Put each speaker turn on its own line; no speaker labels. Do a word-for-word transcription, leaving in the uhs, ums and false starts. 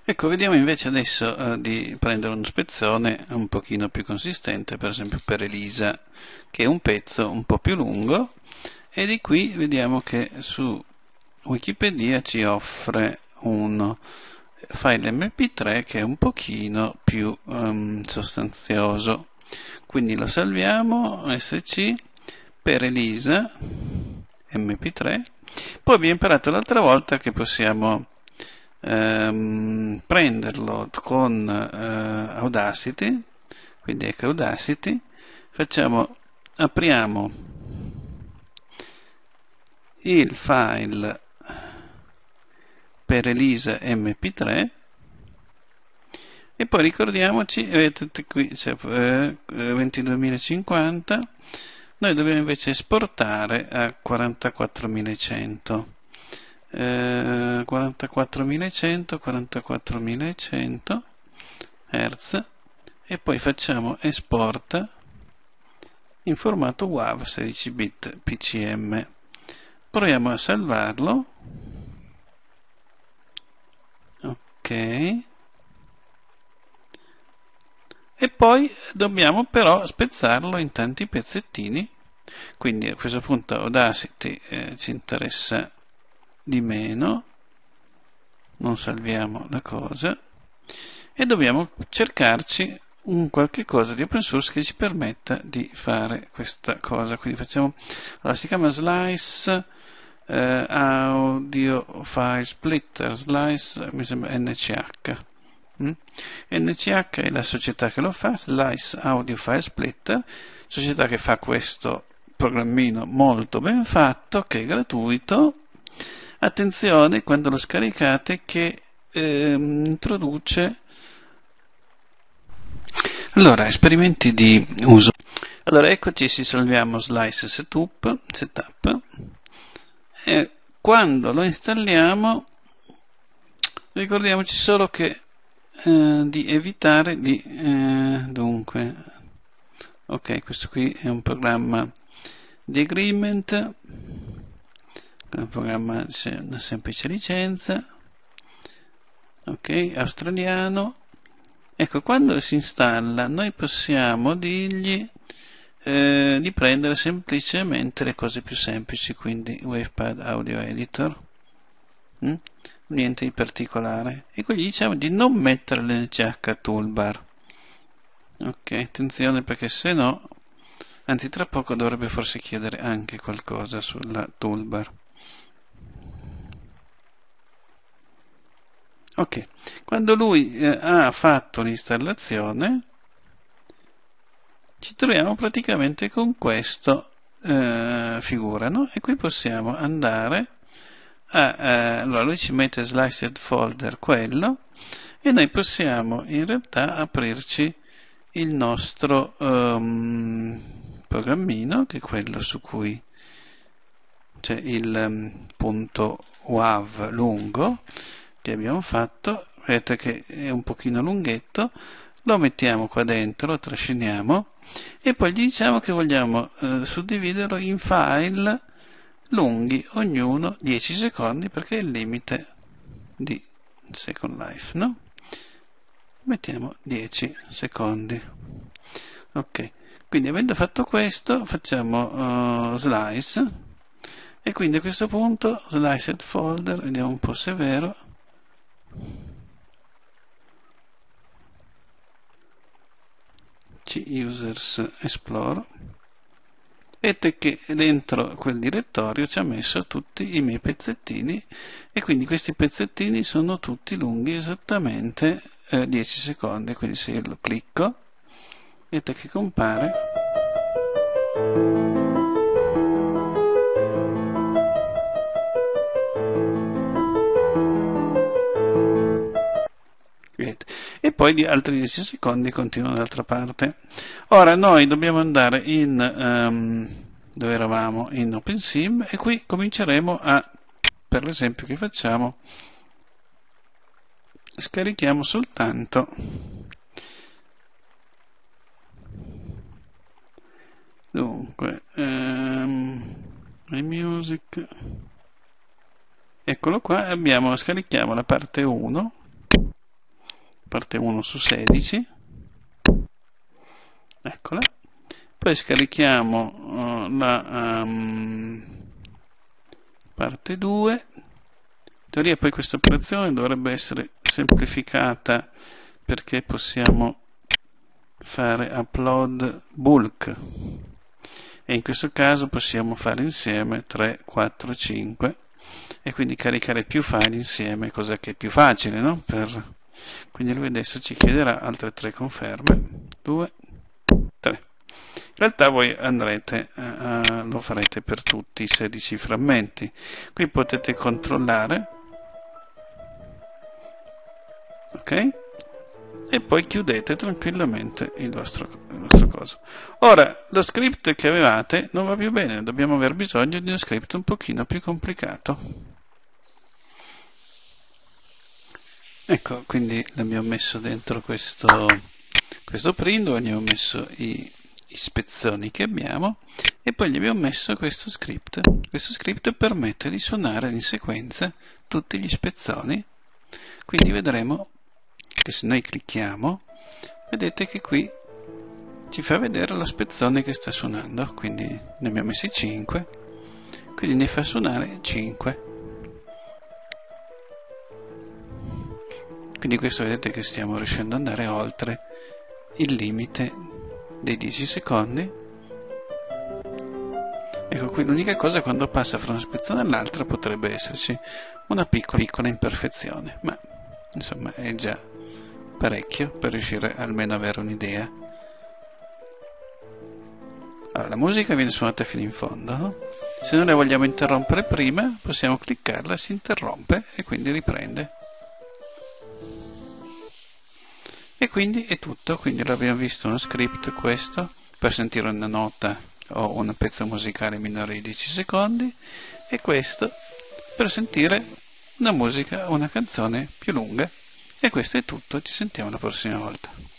Ecco, vediamo invece adesso eh, di prendere uno spezzone un pochino più consistente, per esempio per Elisa, che è un pezzo un po' più lungo, e di qui vediamo che su Wikipedia ci offre un file M P tre che è un pochino più um, sostanzioso. Quindi lo salviamo, S C, per Elisa, M P tre. Poi abbiamo imparato l'altra volta che possiamo ehm, prenderlo con eh, Audacity, quindi ecco Audacity, facciamo, apriamo il file per Elisa M P tre e poi ricordiamoci, vedete qui c'è eh, ventiduemilacinquanta, noi dobbiamo invece esportare a quarantaquattromilacento. Eh, quarantaquattromilacento, quarantaquattromilacento Hz e poi facciamo esporta in formato WAV sedici bit P C M. Proviamo a salvarlo. Ok. E poi dobbiamo però spezzarlo in tanti pezzettini. Quindi a questo punto Audacity eh, ci interessa di meno, non salviamo la cosa e dobbiamo cercarci un qualche cosa di open source che ci permetta di fare questa cosa. Quindi facciamo, allora si chiama Slice eh, Audio File Splitter, Slice mi sembra N C H. Mm? N C H è la società che lo fa, Slice Audio File Splitter, società che fa questo programmino molto ben fatto, che è gratuito. Attenzione quando lo scaricate che ehm, introduce allora esperimenti di uso. Allora eccoci, ci salviamo Slice Setup, setup e quando lo installiamo ricordiamoci solo che eh, di evitare di eh, dunque ok, questo qui è un programma di agreement, un programma di una semplice licenza, ok, australiano. Ecco, quando si installa noi possiamo dirgli eh, di prendere semplicemente le cose più semplici, quindi Wavepad Audio Editor, mm? niente di particolare, e qui gli diciamo di non mettere l'N C H toolbar. Ok, attenzione perché se no, anzi tra poco dovrebbe forse chiedere anche qualcosa sulla toolbar. Ok, quando lui eh, ha fatto l'installazione ci troviamo praticamente con questa eh, figura, no? E qui possiamo andare a, eh, allora lui ci mette sliced folder quello e noi possiamo in realtà aprirci il nostro um, programmino, che è quello su cui c'è il um, punto wav lungo che abbiamo fatto. Vedete che è un pochino lunghetto, lo mettiamo qua dentro, lo trasciniamo e poi gli diciamo che vogliamo eh, suddividerlo in file lunghi, ognuno dieci secondi, perché è il limite di Second Life, no? Mettiamo dieci secondi. Ok, quindi avendo fatto questo facciamo uh, slice e quindi a questo punto sliced folder, vediamo un po' se è vero. C-users explore, vedete che dentro quel direttorio ci ha messo tutti i miei pezzettini e quindi questi pezzettini sono tutti lunghi esattamente eh, dieci secondi. Quindi se io lo clicco vedete che compare e poi di altri dieci secondi continuano dall'altra parte. Ora noi dobbiamo andare in um, dove eravamo, in OpenSim, e qui cominceremo a, per l'esempio che facciamo, scarichiamo soltanto dunque um, iMusic, eccolo qua, abbiamo, scarichiamo la parte uno parte uno su sedici, eccola. Poi scarichiamo uh, la um, parte due. In teoria poi questa operazione dovrebbe essere semplificata perché possiamo fare upload bulk e in questo caso possiamo fare insieme tre, quattro, cinque e quindi caricare più file insieme, cosa che è più facile, no? Per... Quindi lui adesso ci chiederà altre tre conferme, due, tre. In realtà voi andrete, uh, lo farete per tutti i sedici frammenti. Qui potete controllare, ok? E poi chiudete tranquillamente il vostro, il vostro coso. Ora, lo script che avevate non va più bene, dobbiamo aver bisogno di uno script un pochino più complicato. Ecco, quindi l'abbiamo messo dentro questo, questo print dove abbiamo messo i, i spezzoni che abbiamo e poi gli abbiamo messo questo script. Questo script permette di suonare in sequenza tutti gli spezzoni, quindi vedremo che se noi clicchiamo, vedete che qui ci fa vedere lo spezzone che sta suonando, quindi ne abbiamo messi cinque, quindi ne fa suonare cinque. Quindi questo vedete che stiamo riuscendo ad andare oltre il limite dei dieci secondi. Ecco, qui l'unica cosa quando passa fra una spezzone all'altra potrebbe esserci una piccola, piccola imperfezione, ma insomma è già parecchio per riuscire almeno ad avere un'idea. Allora, la musica viene suonata fino in fondo, no? Se noi la vogliamo interrompere prima, possiamo cliccarla, si interrompe e quindi riprende. E quindi è tutto, quindi abbiamo visto uno script, questo, per sentire una nota o un pezzo musicale minore di dieci secondi, e questo per sentire una musica o una canzone più lunga. E questo è tutto, ci sentiamo la prossima volta.